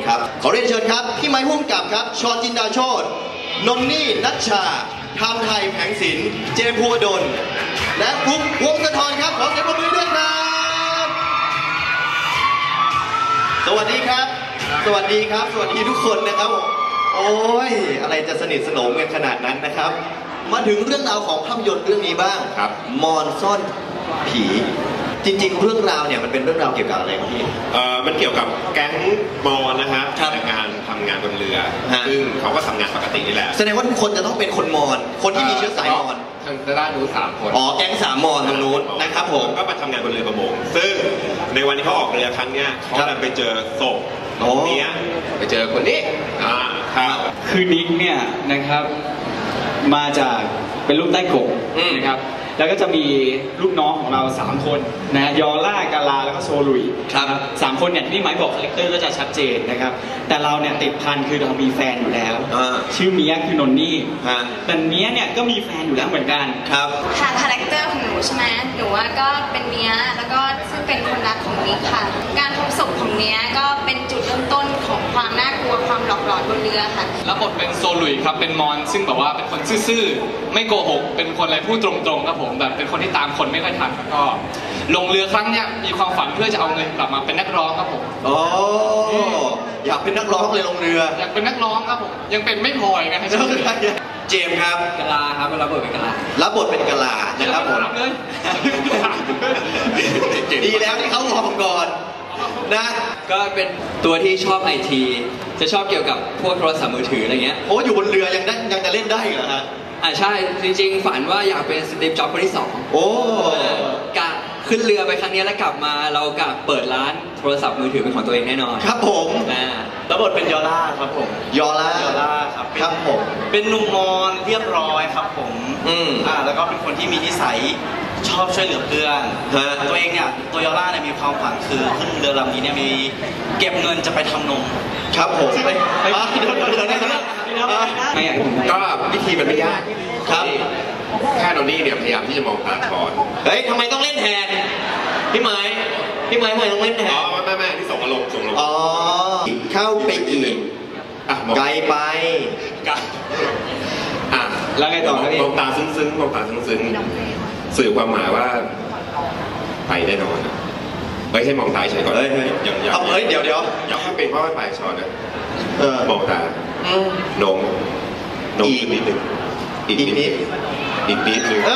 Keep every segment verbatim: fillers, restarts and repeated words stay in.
ครับขอเรียนเชิญครับพี่ไม้พุ่มกับครับชอจินดาโชตินนนี่นัชชาทามไทยแผงศิลป์เจมส์ภูวดลและฟุ๊กวงศ์สะทรครับขอเสียงปรบมือด้วยครับสวัสดีครับสวัสดีครับสวัสดีทุกคนนะครับโอ้ยอะไรจะสนิทสนมกันขนาดนั้นนะครับมาถึงเรื่องราวของภาพยนตร์เรื่องนี้บ้างครับมอนซ่อนผีจริงๆเรื่องราวเนี่ยมันเป็นเรื่องราวเกี่ยวกับอะไรครับพี่เอ่อมันเกี่ยวกับแก๊งมอนนะครับพนักงานทำงานบนเรือซึ่งเขาก็ทำงานปกตินี่แหละแสดงว่าทุกคนจะต้องเป็นคนมอนคนที่มีเชื้อสายมอนทางด้านนู้นสามคนอ๋อแก๊งสามมอนตรงนู้นนะครับผมก็มาทำงานบนเรือประมงซึ่งในวันที่เขาออกเรือครั้งเนี้ยเขาไปเจอศพเนี้ยไปเจอคนนี้อ่าครับคือนิกเนี่ยนะครับมาจากเป็นลูกใต้กงนะครับแล้วก็จะมีลูกน้องของเราสามคนนะยอล่ากาลาแล้วก็โซลุยครับสามคนเนี่ยที่พี่ไม้บอกคาแรคเตอร์ก็จะชัดเจนนะครับแต่เราเนี่ยติดพันคือเรามีแฟนอยู่แล้วชื่อเมียคือนนนี่แต่เมียเนี่ยก็มีแฟนอยู่แล้วเหมือนกันครับค่ะคาแรคเตอร์ของหนูใช่ไหมหนูว่าก็เป็นเมียแล้วก็ซึ่งเป็นคนรักของนิกค่ะการพบศพของเมียก็เป็นจุดเริ่มต้นของความน่ากลัวความหลอกหลอนบนเรือค่ะรับบทเป็นโซลุยครับเป็นมอนซึ่งแบบว่าเป็นคนซื่อๆไม่โกหกเป็นคนอะไรพูดตรงๆครับผมแบบเป็นคนที่ตามคนไม่ค่อยทันก็ลงเรือครั้งเนี้ยมีความฝันเพื่อจะเอาเงินกลับมาเป็นนักร้องครับผมอ๋ออยากเป็นนักร้องเลยลงเรืออยากเป็นนักร้องครับผมยังเป็นไม่พออีกนะเจมส์ครับกะลาครับรับบทเป็นกะลารับบทเป็นกะลานะครับผมดีแล้วที่เขาบอกก่อนนะก็เป็นตัวที่ชอบไอทีจะชอบเกี่ยวกับพวกโทรศัพท์มือถืออะไรเงี้ยโอ้อยู่บนเรือยังได้ยังจะเล่นได้เหรอฮะอ่าใช่จริงๆฝันว่าอยากเป็นสตีฟจ็อบส์คนที่สองโอ้กะขึ้นเรือไปครั้งนี้แล้วกลับมาเรากะเปิดร้านโทรศัพท์มือถือเป็นของตัวเองแน่นอนครับผมนะแล้วบทเป็นยอล่าครับผมยอล่ายอล่าครับครับผมเป็นหนุ่มมอญเรียบร้อยครับผมอืมอ่าแล้วก็เป็นคนที่มีนิสัยชอบช่วยเหลือเพื่อนตัวเองเนี่ยตัวยอล่าเนี่ยมีความฝันคือขึ้นเรือลำนี้เนี่ยมีเก็บเงินจะไปทำนมครับผมไปไปเดินเดินได้ไหมก็วิธีมันไม่ยากครับแค่โนนี่เนี่ยพยายามที่จะมองตาชอนเฮ้ยทำไมต้องเล่นแทนพี่ไม้พี่ไม้ทำไมต้องเล่นแทนอ๋อไม่ไม่ที่ส่งอารมณ์ส่งอารมณ์อ๋อเข้าไปอีกไกลไปอ่ะแล้วไงต่อครับพี่มองตาซึ้งๆมองตาซึ้งๆสื่อความหมายว่าไปแน่นอนไม่ใช่มองตาเฉยก่อนเฮ้ยอย่างอย่างเฮ้ยเดี๋ยวเดี๋ยวอย่าให้เป็นเพราะว่าไปชอนนะมองตาโนมโนมอีกนิดนึงอีกนิดอีกนิดนึง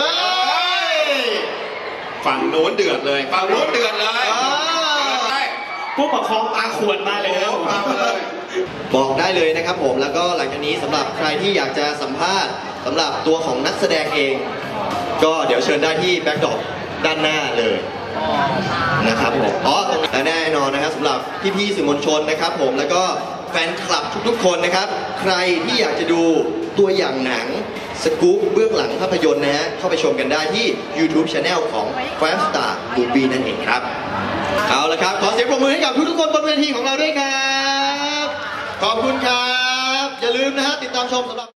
ฝั่งโน้นเดือดเลยฝั่งโน้นเดือดเลยพวกประคองตาขวดมาเลยครับบอกได้เลยนะครับผมแล้วก็หลังจากนี้สำหรับใครที่อยากจะสัมภาษณ์สำหรับตัวของนักแสดงเองก็เดี๋ยวเชิญได้ที่แบ็คดรอปด้านหน้าเลยนะครับผมอ๋อตรงนี้แน่นอนนะครับสำหรับพี่ๆสื่อมวลชนนะครับผมแล้วก็แฟนคลับทุกๆคนนะครับใครที่อยากจะดูตัวอย่างหนังสกู๊ปเบื้องหลังภาพยนตร์นะฮะเข้าไปชมกันได้ที่ YouTube Channel ของ Five Star Movie นั่นเองครับเอาละครับขอเสียงปรบมือให้กับทุกๆคนบนเวทีของเราด้วยครับขอบคุณครับอย่าลืมนะฮะติดตามชมสำหรับ